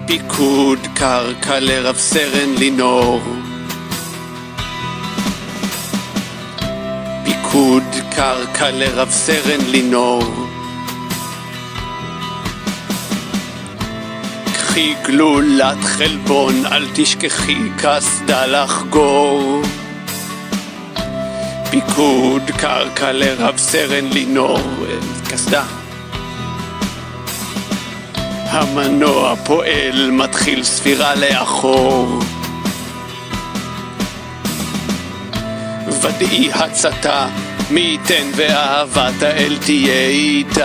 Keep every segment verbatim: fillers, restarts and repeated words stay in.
פיקוד קרקע לרב סרן לינור, פיקוד קרקע לרב סרן לינור, קחי גלולת חלבון, אל תשכחי קסדה לחגור. פיקוד קרקע לרב סרן לינור, קסדה. המנוע פועל, מתחיל ספירה לאחור. ודאי הצתה, מי ייתן ואהבת האל תהיה איתך.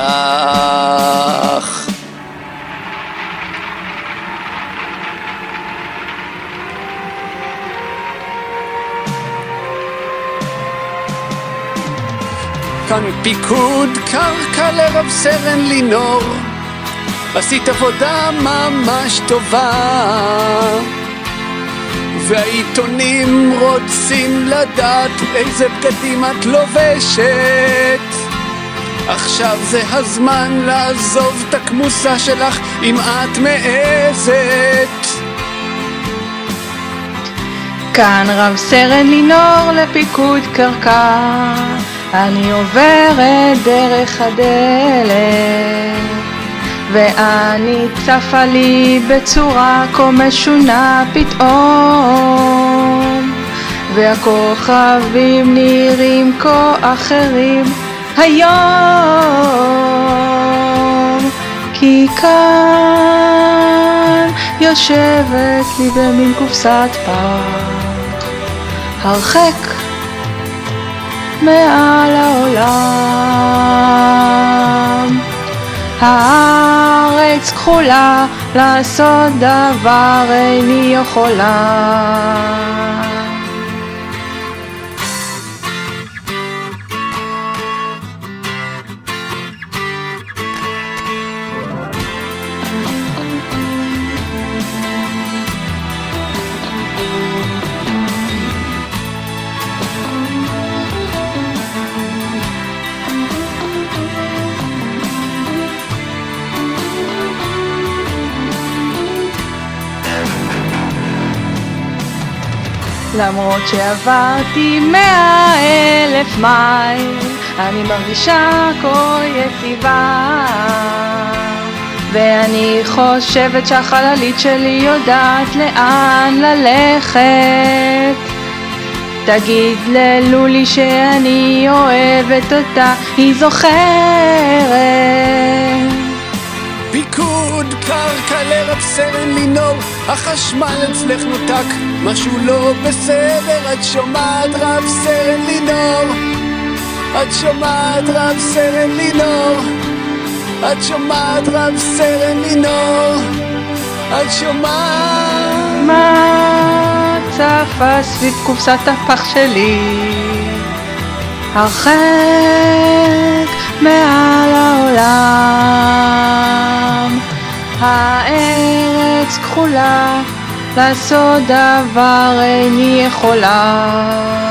כאן פיקוד קרקע לרב סרן לינור, עשית עבודה ממש טובה, והעיתונים רוצים לדעת איזה בגדים את לובשת. עכשיו זה הזמן לעזוב את הכמוסה שלך אם את מעזת. כאן רב סרן לינור לפיקוד קרקע, אני עוברת דרך הדלת ואני צפה לי בצורה כה משונה פתאום, והכוכבים נראים כה אחרים היום, כי כאן יושבת לי במין קופסת פח הרחק מעל העולם. הארץ כחולה, לעשות דבר איני יכולה. למרות שעברתי מאה אלף מייל, אני מרגישה כה יציבה, ואני חושבת שהחללית שלי יודעת לאן ללכת. תגיד ללולי שאני אוהבת אותה, היא זוכרת. פיקוד קרקע לרב סרן לינור, החשמל אצלך נותק, משהו לא בסדר. את שומעת רב סרן לינור? את שומעת רב סרן לינור? את שומעת רב סרן לינור? את שומעת? מה צפה סביב קופסת הפח שלי הרחק מעל העולם? הארץ כחולה, לעשות דבר איני יכולה.